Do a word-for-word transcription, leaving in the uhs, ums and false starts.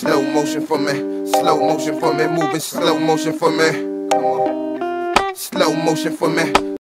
Slow motion for me, slow motion for me, moving slow motion for me. Come on. Slow motion for me.